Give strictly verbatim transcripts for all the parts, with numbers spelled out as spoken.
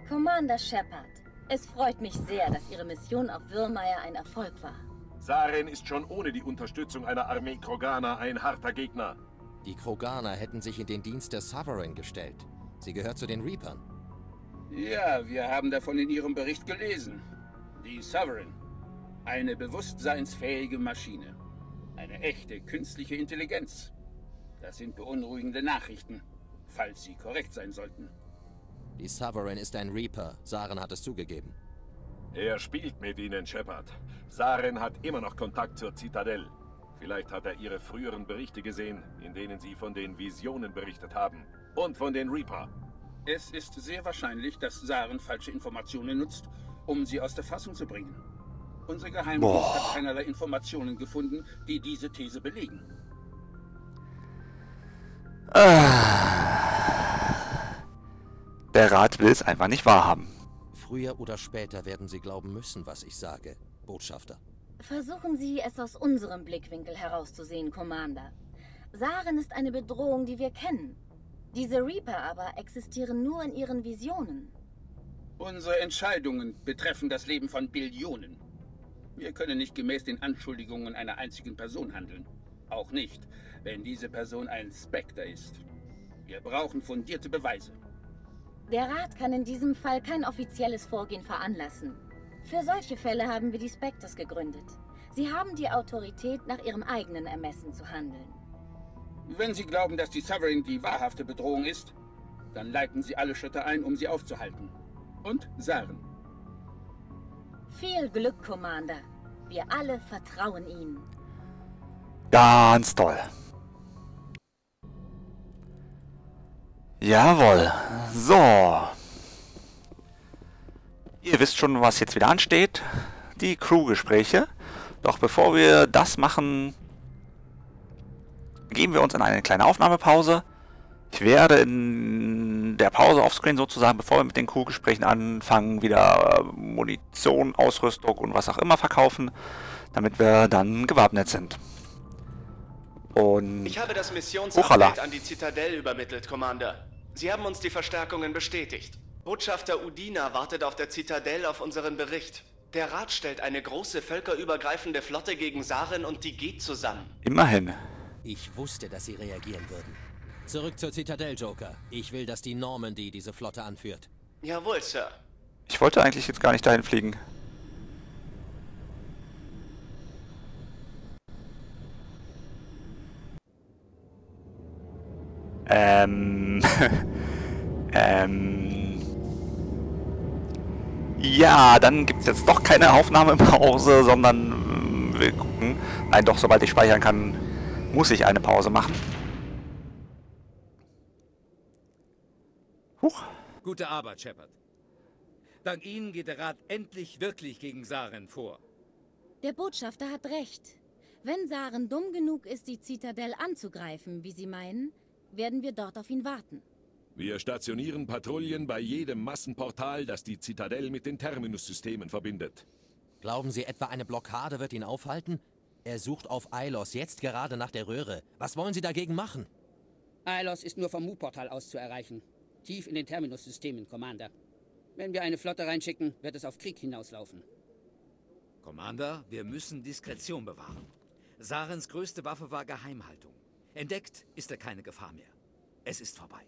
Commander Shepard, es freut mich sehr, dass Ihre Mission auf Virmire ein Erfolg war. Saren ist schon ohne die Unterstützung einer Armee Kroganer ein harter Gegner. Die Kroganer hätten sich in den Dienst der Sovereign gestellt. Sie gehört zu den Reapern. Ja, wir haben davon in Ihrem Bericht gelesen. Die Sovereign. Eine bewusstseinsfähige Maschine. Eine echte künstliche Intelligenz. Das sind beunruhigende Nachrichten, falls sie korrekt sein sollten. Die Sovereign ist ein Reaper. Saren hat es zugegeben. Er spielt mit Ihnen, Shepard. Saren hat immer noch Kontakt zur Zitadelle. Vielleicht hat er Ihre früheren Berichte gesehen, in denen Sie von den Visionen berichtet haben. Und von den Reaper. Es ist sehr wahrscheinlich, dass Saren falsche Informationen nutzt, um sie aus der Fassung zu bringen. Unsere Geheimdienst hat keinerlei Informationen gefunden, die diese These belegen. Der Rat will es einfach nicht wahrhaben. Früher oder später werden Sie glauben müssen, was ich sage, Botschafter. Versuchen Sie, es aus unserem Blickwinkel herauszusehen, Commander. Saren ist eine Bedrohung, die wir kennen. Diese Reaper aber existieren nur in ihren Visionen. Unsere Entscheidungen betreffen das Leben von Billionen. Wir können nicht gemäß den Anschuldigungen einer einzigen Person handeln. Auch nicht, wenn diese Person ein Spectre ist. Wir brauchen fundierte Beweise. Der Rat kann in diesem Fall kein offizielles Vorgehen veranlassen. Für solche Fälle haben wir die Spectres gegründet. Sie haben die Autorität, nach ihrem eigenen Ermessen zu handeln. Wenn Sie glauben, dass die Sovereign die wahrhafte Bedrohung ist, dann leiten Sie alle Schritte ein, um sie aufzuhalten. Und Saren. Viel Glück, Commander. Wir alle vertrauen Ihnen. Ganz toll. Jawohl. So. Ihr wisst schon, was jetzt wieder ansteht. Die Crew-Gespräche. Doch bevor wir das machen, geben wir uns in eine kleine Aufnahmepause. Ich werde in der Pause offscreen sozusagen, bevor wir mit den Crew-Gesprächen anfangen, wieder Munition, Ausrüstung und was auch immer verkaufen, damit wir dann gewappnet sind. Und ich habe das Missionsupdate an die Zitadelle übermittelt, Commander. Sie haben uns die Verstärkungen bestätigt. Botschafter Udina wartet auf der Zitadelle auf unseren Bericht. Der Rat stellt eine große völkerübergreifende Flotte gegen Saren und die geht zusammen. Immerhin. Ich wusste, dass sie reagieren würden. Zurück zur Zitadelle, Joker. Ich will, dass die Normandy diese Flotte anführt. Jawohl, Sir. Ich wollte eigentlich jetzt gar nicht dahin fliegen. Ähm... ähm... Ja, dann gibt es jetzt doch keine Aufnahme im Hause, sondern äh, wir gucken. Nein, doch, sobald ich speichern kann, muss ich eine Pause machen. Huch. Gute Arbeit, Shepard. Dank Ihnen geht der Rat endlich wirklich gegen Saren vor. Der Botschafter hat recht. Wenn Saren dumm genug ist, die Zitadelle anzugreifen, wie Sie meinen, werden wir dort auf ihn warten. Wir stationieren Patrouillen bei jedem Massenportal, das die Zitadelle mit den Terminus-Systemen verbindet. Glauben Sie etwa, eine Blockade wird ihn aufhalten? Er sucht auf Ilos jetzt gerade nach der Röhre. Was wollen Sie dagegen machen? Ilos ist nur vom Mu-Portal aus zu erreichen. Tief in den Terminus-Systemen, Commander. Wenn wir eine Flotte reinschicken, wird es auf Krieg hinauslaufen. Commander, wir müssen Diskretion bewahren. Sarens größte Waffe war Geheimhaltung. Entdeckt ist er keine Gefahr mehr. Es ist vorbei.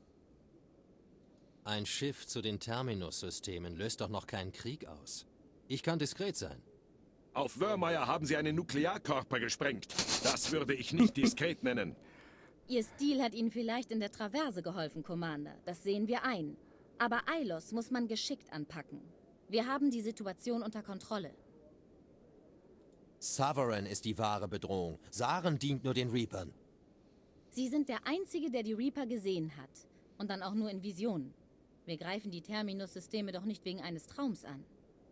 Ein Schiff zu den Terminus-Systemen löst doch noch keinen Krieg aus. Ich kann diskret sein. Auf Virmire haben sie einen Nuklearkörper gesprengt. Das würde ich nicht diskret nennen. Ihr Stil hat Ihnen vielleicht in der Traverse geholfen, Commander. Das sehen wir ein. Aber Ilos muss man geschickt anpacken. Wir haben die Situation unter Kontrolle. Sovereign ist die wahre Bedrohung. Saren dient nur den Reapern. Sie sind der Einzige, der die Reaper gesehen hat. Und dann auch nur in Visionen. Wir greifen die Terminus-Systeme doch nicht wegen eines Traums an.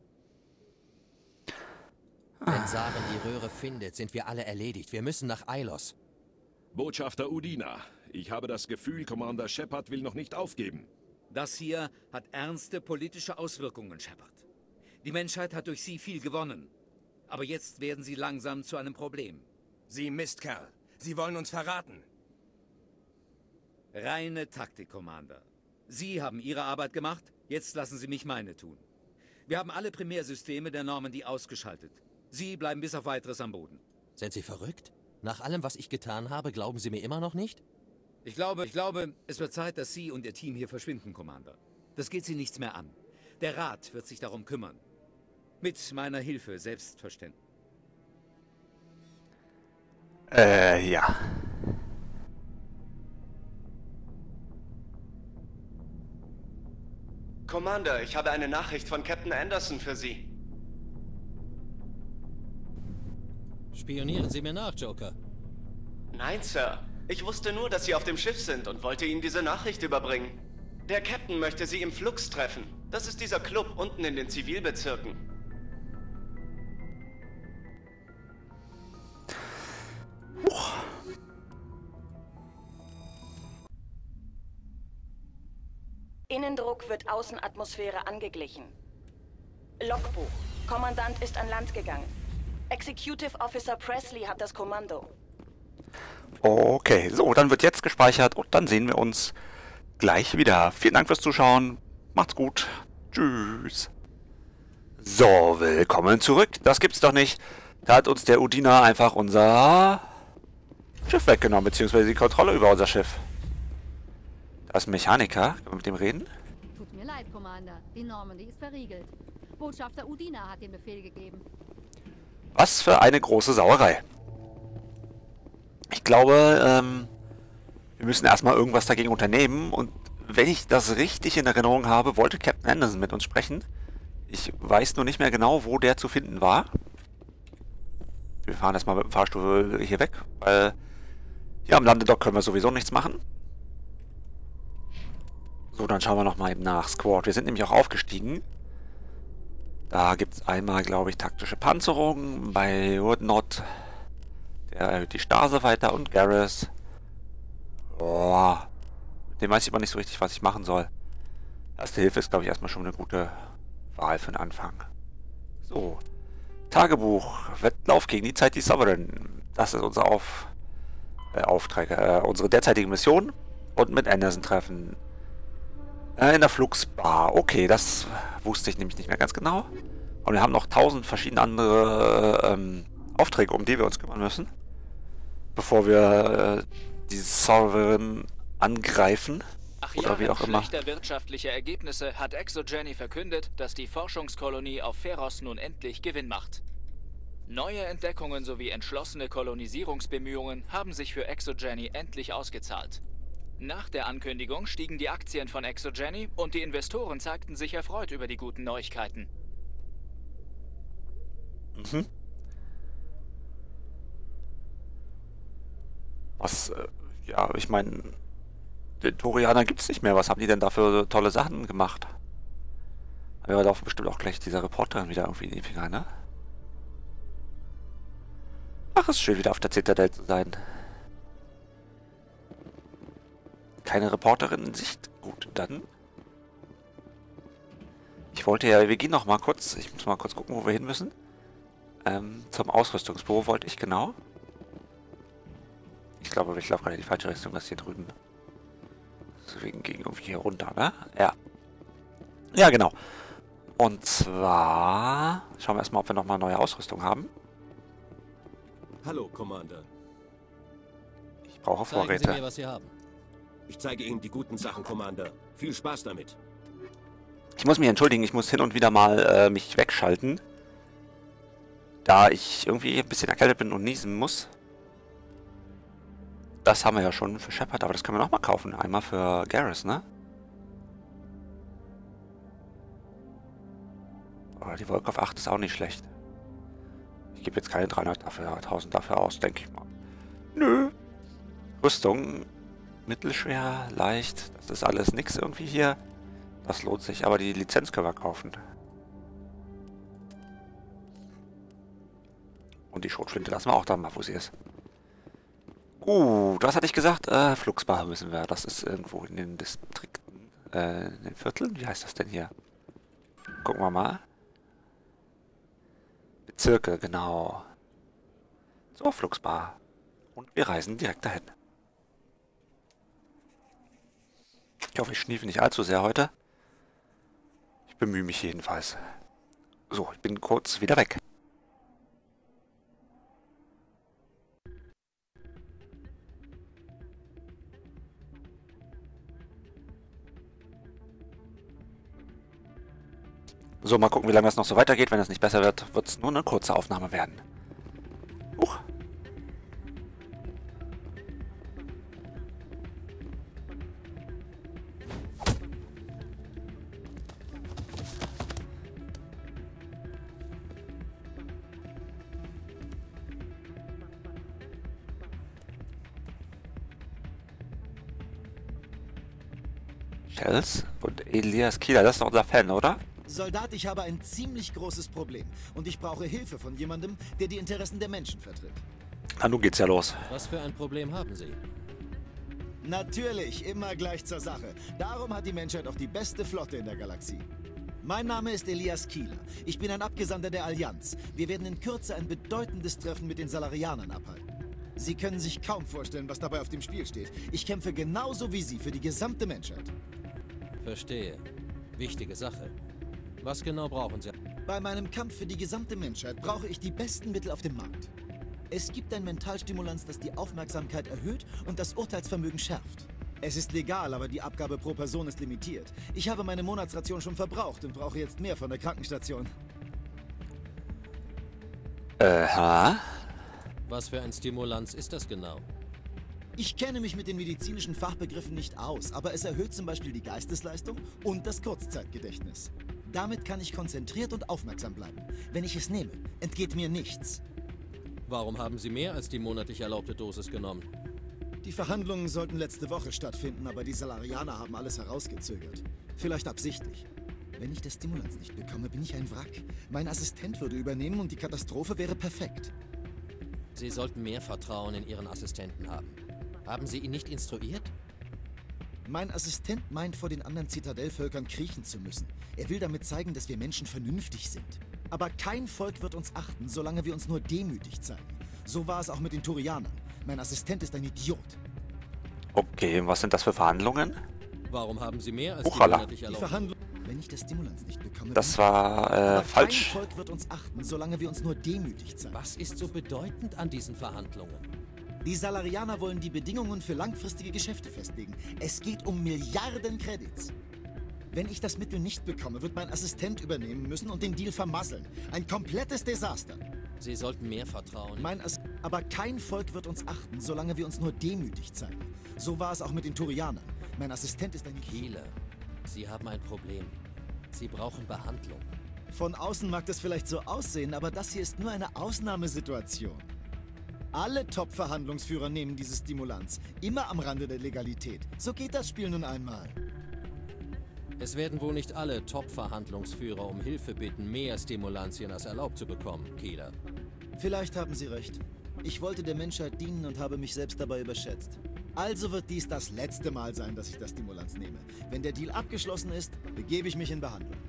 Wenn Saren die Röhre findet, sind wir alle erledigt. Wir müssen nach Ilos. Botschafter Udina, ich habe das Gefühl, Commander Shepard will noch nicht aufgeben. Das hier hat ernste politische Auswirkungen, Shepard. Die Menschheit hat durch Sie viel gewonnen. Aber jetzt werden Sie langsam zu einem Problem. Sie Mistkerl. Sie wollen uns verraten. Reine Taktik, Commander. Sie haben Ihre Arbeit gemacht, Jetzt lassen Sie mich meine tun. Wir haben alle Primärsysteme der Normandy ausgeschaltet. Sie bleiben bis auf Weiteres am Boden. Sind Sie verrückt? Nach allem, was ich getan habe, glauben Sie mir immer noch nicht? Ich glaube, ich glaube, es wird Zeit, dass Sie und Ihr Team hier verschwinden, Commander. Das geht Sie nichts mehr an. Der Rat wird sich darum kümmern. Mit meiner Hilfe, selbstverständlich. Äh, ja. Commander, ich habe eine Nachricht von Captain Anderson für Sie. Spionieren Sie mir nach, Joker. Nein, Sir. Ich wusste nur, dass Sie auf dem Schiff sind und wollte Ihnen diese Nachricht überbringen. Der Captain möchte Sie im Flux treffen. Das ist dieser Club unten in den Zivilbezirken. Huch. Innendruck wird Außenatmosphäre angeglichen. Logbuch. Kommandant ist an Land gegangen. Executive Officer Presley hat das Kommando. Okay, so, dann wird jetzt gespeichert und dann sehen wir uns gleich wieder. Vielen Dank fürs Zuschauen. Macht's gut. Tschüss. So, willkommen zurück. Das gibt's doch nicht. Da hat uns der Udina einfach unser Schiff weggenommen, beziehungsweise die Kontrolle über unser Schiff. Da ist ein Mechaniker. Können wir mit dem reden? Tut mir leid, Commander. Die Normandy ist verriegelt. Botschafter Udina hat den Befehl gegeben. Was für eine große Sauerei. Ich glaube, ähm, wir müssen erstmal irgendwas dagegen unternehmen. Und wenn ich das richtig in Erinnerung habe, wollte Captain Anderson mit uns sprechen. Ich weiß nur nicht mehr genau, wo der zu finden war. Wir fahren erstmal mit dem Fahrstuhl hier weg, weil hier am Landedock können wir sowieso nichts machen. So, dann schauen wir nochmal eben nach. Squad. Wir sind nämlich auch aufgestiegen. Da gibt es einmal, glaube ich, taktische Panzerung. Bei Woodnot, der erhöht die Stase weiter. Und Garrus. Boah. Mit dem weiß ich aber nicht so richtig, was ich machen soll. Erste Hilfe ist, glaube ich, erstmal schon eine gute Wahl für den Anfang. So. Tagebuch. Wettlauf gegen die Zeit, die Sovereign. Das ist unser Auf, äh, Auftrag. Äh, unsere derzeitige Mission. Und mit Anderson treffen. In der Fluxbar. Okay, das wusste ich nämlich nicht mehr ganz genau. Und wir haben noch tausend verschiedene andere ähm, Aufträge, um die wir uns kümmern müssen. Bevor wir äh, die Sovereign angreifen. Ach oder ja, wie auch immer. schlechter wirtschaftlicher Ergebnisse hat ExoGeni verkündet, dass die Forschungskolonie auf Pharos nun endlich Gewinn macht. Neue Entdeckungen sowie entschlossene Kolonisierungsbemühungen haben sich für ExoGeni endlich ausgezahlt. Nach der Ankündigung stiegen die Aktien von ExoGeni und die Investoren zeigten sich erfreut über die guten Neuigkeiten. Mhm. Was, äh, ja, ich meine, den Torianer gibt es nicht mehr. Was haben die denn da für tolle Sachen gemacht? Aber da laufen bestimmt auch gleich dieser Reporterin wieder irgendwie in die Finger, ne? Ach, ist schön, wieder auf der Zitadelle zu sein. Keine Reporterin in Sicht. Gut, dann. Ich wollte ja, wir gehen noch mal kurz. Ich muss mal kurz gucken, wo wir hin müssen. Ähm, zum Ausrüstungsbüro wollte ich, genau. Ich glaube, ich laufe gerade in die falsche Richtung, das hier drüben. Deswegen ging irgendwie hier runter, ne? Ja. Ja, genau. Und zwar schauen wir erstmal, ob wir noch mal neue Ausrüstung haben. Hallo, Commander. Ich brauche Vorräte. Zeigen Sie mir, was Sie haben. Ich zeige Ihnen die guten Sachen, Commander. Viel Spaß damit. Ich muss mich entschuldigen, ich muss hin und wieder mal äh, mich wegschalten. Da ich irgendwie ein bisschen erkältet bin und niesen muss. Das haben wir ja schon für Shepard, aber das können wir nochmal kaufen. Einmal für Garrus, ne? Aber die Wolke auf acht ist auch nicht schlecht. Ich gebe jetzt keine dreihundert dafür, tausend dafür aus, denke ich mal. Nö. Rüstung. Mittelschwer, leicht. Das ist alles nix irgendwie hier. Das lohnt sich, aber die Lizenz können wir kaufen. Und die Schrotflinte lassen wir auch da mal, wo sie ist. Gut, was hatte ich gesagt? Äh, Fluxbar müssen wir. Das ist irgendwo in den Distrikten, äh, in den Vierteln. Wie heißt das denn hier? Gucken wir mal. Bezirke, genau. So, Fluxbar. Und wir reisen direkt dahin. Ich hoffe, ich schniefe nicht allzu sehr heute. bemühe mich jedenfalls. So, ich bin kurz wieder weg. So, mal gucken, wie lange das noch so weitergeht. Wenn es nicht besser wird, wird es nur eine kurze Aufnahme werden. Huch. Shells und Elias Kieler, das ist doch unser Fan, oder? Soldat, ich habe ein ziemlich großes Problem und ich brauche Hilfe von jemandem, der die Interessen der Menschen vertritt. Na, nun geht's ja los. Was für ein Problem haben Sie? Natürlich, immer gleich zur Sache. Darum hat die Menschheit auch die beste Flotte in der Galaxie. Mein Name ist Elias Kieler. Ich bin ein Abgesandter der Allianz. Wir werden in Kürze ein bedeutendes Treffen mit den Salarianern abhalten. Sie können sich kaum vorstellen, was dabei auf dem Spiel steht. Ich kämpfe genauso wie Sie für die gesamte Menschheit. Verstehe. Wichtige Sache. Was genau brauchen Sie? Bei meinem Kampf für die gesamte Menschheit brauche ich die besten Mittel auf dem Markt. Es gibt ein Mentalstimulanz, das die Aufmerksamkeit erhöht und das Urteilsvermögen schärft. Es ist legal, aber die Abgabe pro Person ist limitiert. Ich habe meine Monatsration schon verbraucht und brauche jetzt mehr von der Krankenstation. Aha. Was für ein Stimulanz ist das genau? Ich kenne mich mit den medizinischen Fachbegriffen nicht aus, aber es erhöht zum Beispiel die Geistesleistung und das Kurzzeitgedächtnis. Damit kann ich konzentriert und aufmerksam bleiben. Wenn ich es nehme, entgeht mir nichts. Warum haben Sie mehr als die monatlich erlaubte Dosis genommen? Die Verhandlungen sollten letzte Woche stattfinden, aber die Salarianer haben alles herausgezögert. Vielleicht absichtlich. Wenn ich das Stimulanz nicht bekomme, bin ich ein Wrack. Mein Assistent würde übernehmen und die Katastrophe wäre perfekt. Sie sollten mehr Vertrauen in Ihren Assistenten haben. Haben Sie ihn nicht instruiert? Mein Assistent meint, vor den anderen Zitadellvölkern kriechen zu müssen. Er will damit zeigen, dass wir Menschen vernünftig sind. Aber kein Volk wird uns achten, solange wir uns nur demütig zeigen. So war es auch mit den Turianern. Mein Assistent ist ein Idiot. Okay, was sind das für Verhandlungen? Warum haben Sie mehr als Uchala. die monatlich erlaubte? Die Verhandlungen, wenn ich das Stimulanz nicht bekomme... Das war äh, falsch. Kein Volk wird uns achten, solange wir uns nur demütig zeigen. Was ist so bedeutend an diesen Verhandlungen? Die Salarianer wollen die Bedingungen für langfristige Geschäfte festlegen. Es geht um Milliarden Credits. Wenn ich das Mittel nicht bekomme, wird mein Assistent übernehmen müssen und den Deal vermasseln. Ein komplettes Desaster. Sie sollten mehr vertrauen. Mein Ass Aber kein Volk wird uns achten, solange wir uns nur demütig zeigen. So war es auch mit den Turianern. Mein Assistent ist ein... Kieler, Sie haben ein Problem. Sie brauchen Behandlung. Von außen mag das vielleicht so aussehen, aber das hier ist nur eine Ausnahmesituation. Alle Top-Verhandlungsführer nehmen dieses Stimulanz. Immer am Rande der Legalität. So geht das Spiel nun einmal. Es werden wohl nicht alle Top-Verhandlungsführer um Hilfe bitten, mehr Stimulantien als erlaubt zu bekommen, Kieler. Vielleicht haben Sie recht. Ich wollte der Menschheit dienen und habe mich selbst dabei überschätzt. Also wird dies das letzte Mal sein, dass ich das Stimulanz nehme. Wenn der Deal abgeschlossen ist, begebe ich mich in Behandlung.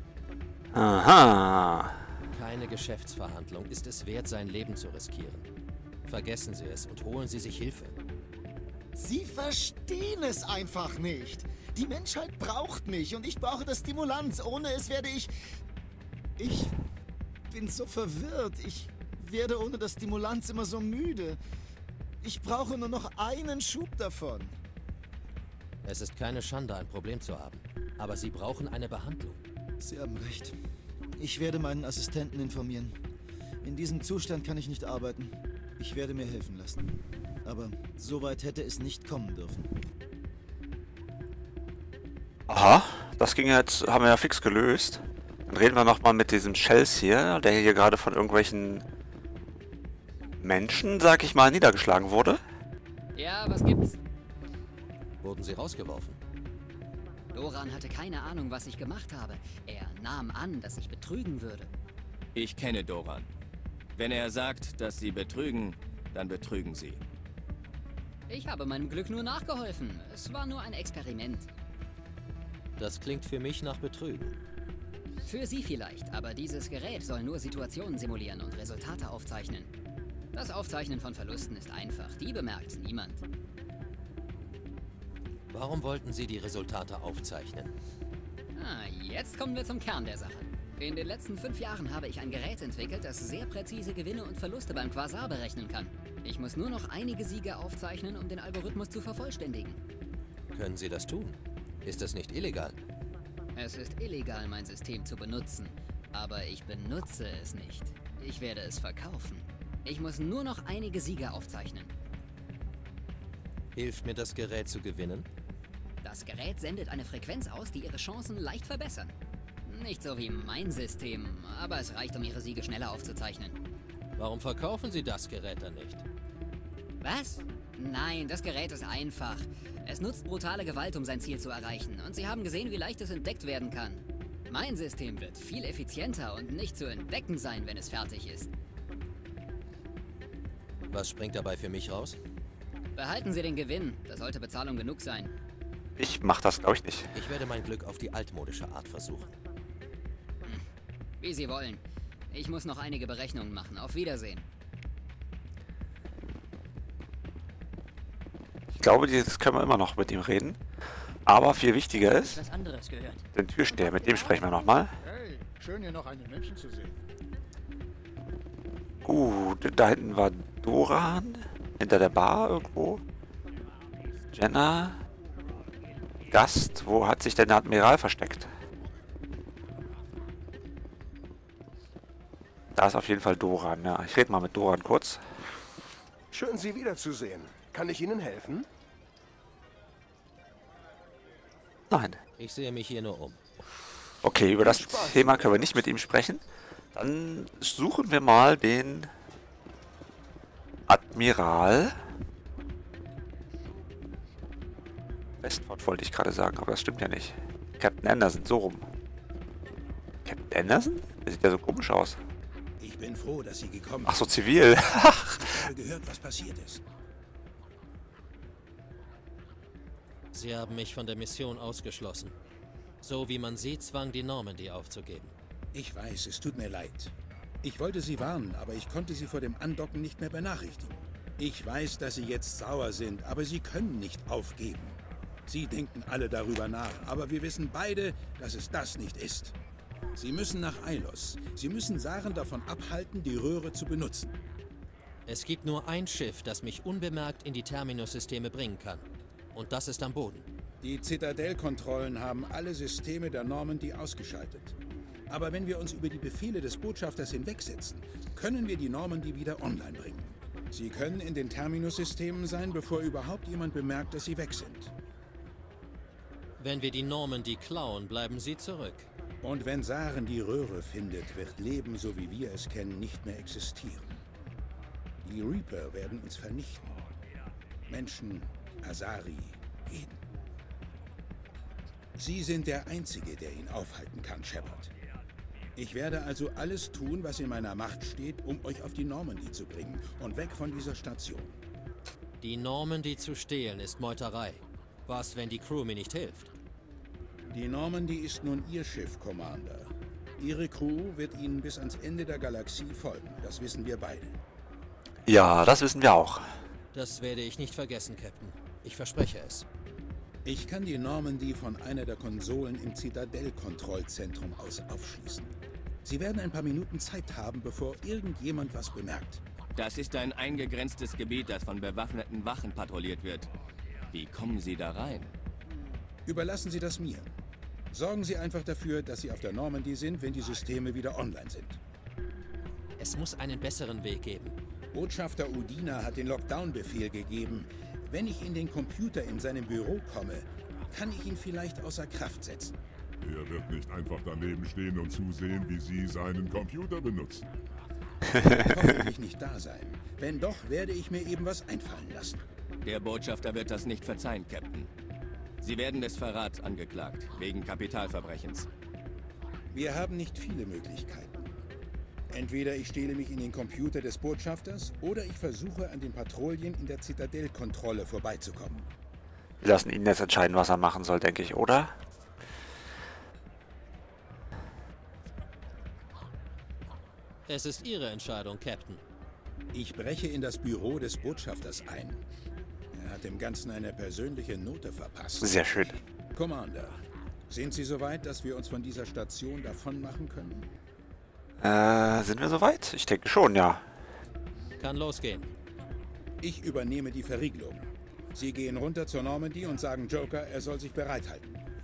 Aha. Keine Geschäftsverhandlung ist es wert, sein Leben zu riskieren. Vergessen Sie es und holen Sie sich Hilfe. Sie verstehen es einfach nicht. Die Menschheit braucht mich und ich brauche das Stimulanz. Ohne es werde ich... Ich bin so verwirrt. Ich werde ohne das Stimulanz immer so müde. Ich brauche nur noch einen Schub davon. Es ist keine Schande, ein Problem zu haben. Aber Sie brauchen eine Behandlung. Sie haben recht. Ich werde meinen Assistenten informieren. In diesem Zustand kann ich nicht arbeiten. Ich werde mir helfen lassen. Aber so weit hätte es nicht kommen dürfen. Aha, das ging jetzt, haben wir ja fix gelöst. Dann reden wir nochmal mit diesem Shells hier, der hier gerade von irgendwelchen Menschen, sag ich mal, niedergeschlagen wurde. Ja, was gibt's? Wurden Sie rausgeworfen? Doran hatte keine Ahnung, was ich gemacht habe. Er nahm an, dass ich betrügen würde. Ich kenne Doran. Wenn er sagt, dass Sie betrügen, dann betrügen Sie. Ich habe meinem Glück nur nachgeholfen. Es war nur ein Experiment. Das klingt für mich nach Betrügen. Für Sie vielleicht, aber dieses Gerät soll nur Situationen simulieren und Resultate aufzeichnen. Das Aufzeichnen von Verlusten ist einfach. Die bemerkt niemand. Warum wollten Sie die Resultate aufzeichnen? Ah, jetzt kommen wir zum Kern der Sache. In den letzten fünf Jahren habe ich ein Gerät entwickelt, das sehr präzise Gewinne und Verluste beim Quasar berechnen kann. Ich muss nur noch einige Siege aufzeichnen, um den Algorithmus zu vervollständigen. Können Sie das tun? Ist das nicht illegal? Es ist illegal, mein System zu benutzen. Aber ich benutze es nicht. Ich werde es verkaufen. Ich muss nur noch einige Siege aufzeichnen. Hilft mir das Gerät zu gewinnen? Das Gerät sendet eine Frequenz aus, die Ihre Chancen leicht verbessern. Nicht so wie mein System, aber es reicht, um Ihre Siege schneller aufzuzeichnen. Warum verkaufen Sie das Gerät dann nicht? Was? Nein, das Gerät ist einfach. Es nutzt brutale Gewalt, um sein Ziel zu erreichen. Und Sie haben gesehen, wie leicht es entdeckt werden kann. Mein System wird viel effizienter und nicht zu entdecken sein, wenn es fertig ist. Was springt dabei für mich raus? Behalten Sie den Gewinn. Das sollte Bezahlung genug sein. Ich mach das, glaube ich, nicht. Ich werde mein Glück auf die altmodische Art versuchen. Hm. Wie Sie wollen. Ich muss noch einige Berechnungen machen. Auf Wiedersehen. Ich glaube, das können wir immer noch mit ihm reden. Aber viel wichtiger ist, Was anderes gehört. den Türsteher, mit dem sprechen wir nochmal. Hey, schön hier noch einen Menschen zu sehen. Gut, da hinten war Doran. Hinter der Bar irgendwo. Jenna. Gast. Wo hat sich denn der Admiral versteckt? Da ist auf jeden Fall Doran. Ja, ich rede mal mit Doran kurz. Schön, Sie wiederzusehen. Kann ich Ihnen helfen? Nein. Ich sehe mich hier nur um. Okay, über das Thema können wir nicht mit ihm sprechen. Dann suchen wir mal den Admiral. Westford wollte ich gerade sagen, aber das stimmt ja nicht. Captain Anderson, so rum. Captain Anderson? Der sieht ja so komisch aus. Ich bin froh, dass Sie gekommen sind. Ach so, zivil. Ich habe gehört, was passiert ist. Sie haben mich von der Mission ausgeschlossen. So wie man sie zwang, die Normandy aufzugeben. Ich weiß, es tut mir leid. Ich wollte Sie warnen, aber ich konnte Sie vor dem Andocken nicht mehr benachrichtigen. Ich weiß, dass Sie jetzt sauer sind, aber Sie können nicht aufgeben. Sie denken alle darüber nach, aber wir wissen beide, dass es das nicht ist. Sie müssen nach Ilos. Sie müssen Saren davon abhalten, die Röhre zu benutzen. Es gibt nur ein Schiff, das mich unbemerkt in die Terminus-Systeme bringen kann. Und das ist am Boden. Die Zitadell-Kontrollen haben alle Systeme der Normandy ausgeschaltet. Aber wenn wir uns über die Befehle des Botschafters hinwegsetzen, können wir die Normandy wieder online bringen. Sie können in den Terminus-Systemen sein, bevor überhaupt jemand bemerkt, dass sie weg sind. Wenn wir die Normandy klauen, bleiben sie zurück. Und wenn Saren die Röhre findet, wird Leben, so wie wir es kennen, nicht mehr existieren. Die Reaper werden uns vernichten. Menschen, Asari, jeden. Sie sind der Einzige, der ihn aufhalten kann, Shepard. Ich werde also alles tun, was in meiner Macht steht, um euch auf die Normandy zu bringen und weg von dieser Station. Die Normandy zu stehlen ist Meuterei. Was, wenn die Crew mir nicht hilft? Die Normandy ist nun Ihr Schiff, Commander. Ihre Crew wird Ihnen bis ans Ende der Galaxie folgen. Das wissen wir beide. Ja, das wissen wir auch. Das werde ich nicht vergessen, Captain. Ich verspreche es. Ich kann die Normandy von einer der Konsolen im Zitadell-Kontrollzentrum aus aufschließen. Sie werden ein paar Minuten Zeit haben, bevor irgendjemand was bemerkt. Das ist ein eingegrenztes Gebiet, das von bewaffneten Wachen patrouilliert wird. Wie kommen Sie da rein? Überlassen Sie das mir. Sorgen Sie einfach dafür, dass Sie auf der Normandy sind, wenn die Systeme wieder online sind. Es muss einen besseren Weg geben. Botschafter Udina hat den Lockdown-Befehl gegeben. Wenn ich in den Computer in seinem Büro komme, kann ich ihn vielleicht außer Kraft setzen. Er wird nicht einfach daneben stehen und zusehen, wie Sie seinen Computer benutzen. Hoffentlich nicht da sein. Wenn doch, werde ich mir eben was einfallen lassen. Der Botschafter wird das nicht verzeihen, Captain. Sie werden des Verrats angeklagt, wegen Kapitalverbrechens. Wir haben nicht viele Möglichkeiten. Entweder ich stehle mich in den Computer des Botschafters oder ich versuche, an den Patrouillen in der Zitadell-Kontrolle vorbeizukommen. Wir lassen ihn jetzt entscheiden, was er machen soll, denke ich, oder? Es ist Ihre Entscheidung, Captain. Ich breche in das Büro des Botschafters ein. Er hat dem Ganzen eine persönliche Note verpasst. Sehr schön. Commander, Sind Sie soweit, dass wir uns von dieser Station davon machen können? Äh, sind wir soweit? Ich denke schon, ja. Kann losgehen. Ich übernehme die Verriegelung. Sie gehen runter zur Normandy und sagen Joker, er soll sich bereithalten.